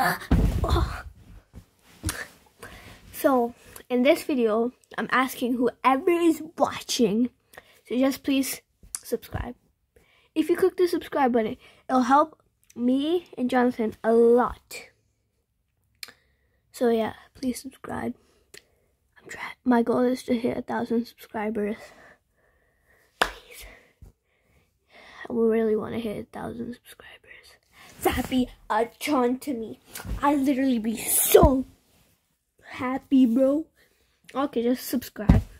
So, in this video, I'm asking whoever is watching to just please subscribe. If you click the subscribe button, it'll help me and Jonathan a lot. So yeah, please subscribe. My goal is to hit 1,000 subscribers. Please. I really want to hit 1,000 subscribers. That'd be a ton to me. I'd literally be so happy, bro. Okay, just subscribe.